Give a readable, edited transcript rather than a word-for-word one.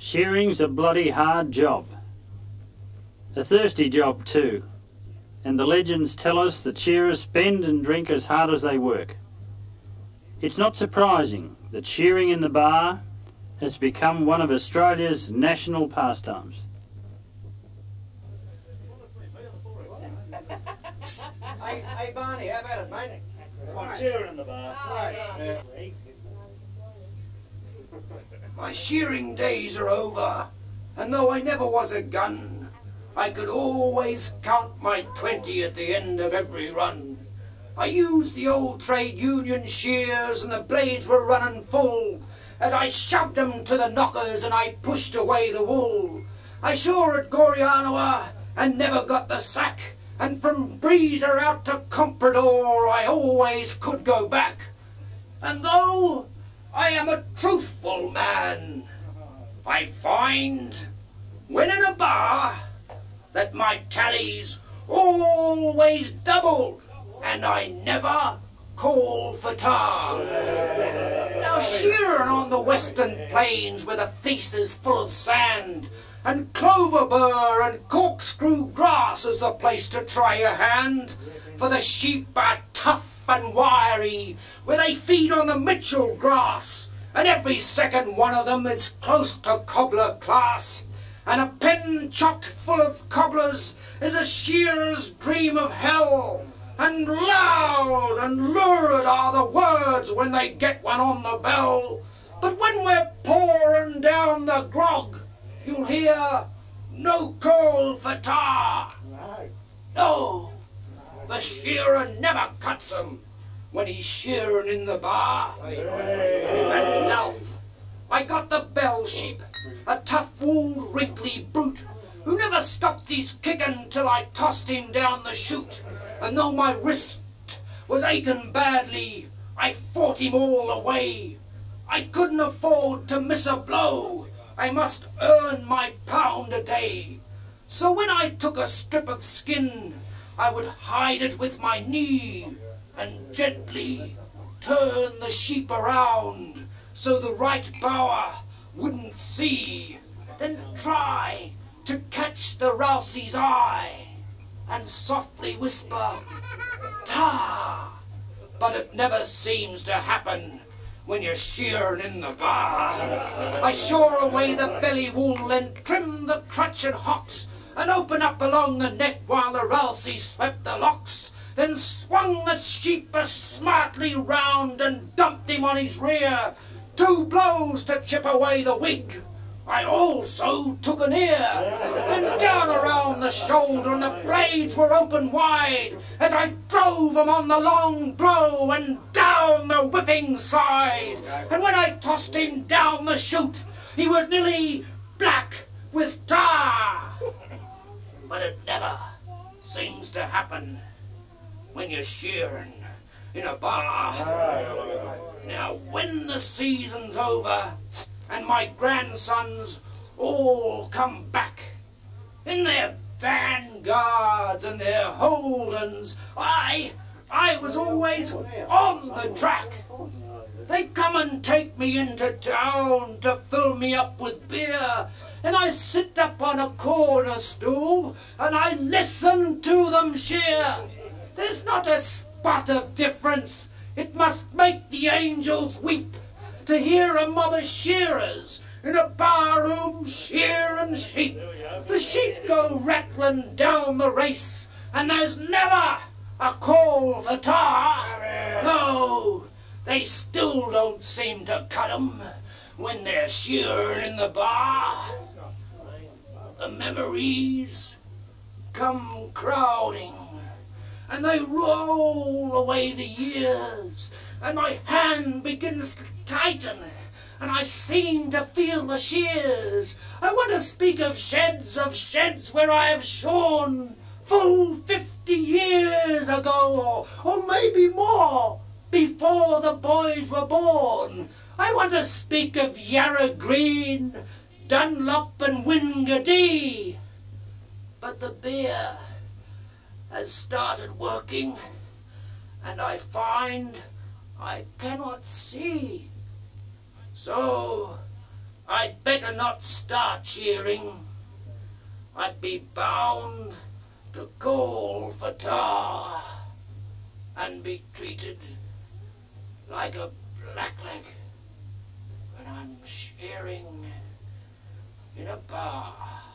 Shearing's a bloody hard job. A thirsty job too. And the legends tell us that shearers spend and drink as hard as they work. It's not surprising that shearing in the bar has become one of Australia's national pastimes. Hey Barney, how about it, mate? I'm shearing in the bar. Yeah. My shearing days are over, and though I never was a gun, I could always count my 20 at the end of every run. I used the old trade union shears and the blades were running full, as I shoved them to the knockers and I pushed away the wool. I shore at Gorianoa and never got the sack, and from Breezer out to Comprador I always could go back. And though I am a truthful man, I find, when in a bar, that my tallies always doubled, and I never call for tar. Now shearing on the western plains where the fleece is full of sand, and clover burr and corkscrew grass is the place to try your hand, for the sheep are tough and wiry, where they feed on the Mitchell grass, and every second one of them is close to cobbler class. And a pen chock full of cobblers is a shearer's dream of hell, and loud and lurid are the words when they get one on the bell. But when we're pouring down the grog, you'll hear no call for tar. No, the shearer never cuts him when he's shearing in the bar. And Louth, I got the bell sheep, a tough-wooled, wrinkly brute, who never stopped his kicking till I tossed him down the chute. And though my wrist was aching badly, I fought him all the way. I couldn't afford to miss a blow, I must earn my pound a day. So when I took a strip of skin, I would hide it with my knee and gently turn the sheep around so the right bower wouldn't see. Then try to catch the rouse's eye and softly whisper, "Tar!" But it never seems to happen when you're shearing in the bar. I shore away the belly wool and trimmed the crutch and hocks, and opened up along the neck while the rousey swept the locks, then swung the sheep as smartly round and dumped him on his rear. 2 blows to chip away the wig. I also took an ear, then down around the shoulder, and the blades were open wide as I drove him on the long blow and down the whipping side. And when I tossed him down the chute, he was nearly black with tar. But it never seems to happen when you're shearing in a bar. Now when the season's over and my grandsons all come back in their Vanguards and their Holdens, I was always on the track. They come and take me into town to fill me up with beer, and I sit up on a corner stool and I listen to them shear. There's not a spot of difference. It must make the angels weep to hear a mob of shearers in a barroom shearing sheep. The sheep go rattling down the race, and there's never a call for tar. No, they still don't seem to cut 'em when they're shearing in the bar. The memories come crowding, and they roll away the years, and my hand begins to tighten, and I seem to feel the shears. I want to speak of sheds where I have shorn full 50 years ago, or maybe more, before the boys were born. I want to speak of Yarra Green, Dunlop and Wingadee. But the beer has started working, and I find I cannot see. So I I'd better not start shearing. I'd be bound to call for tar and be treated like a blackleg when I'm shearing in a bar.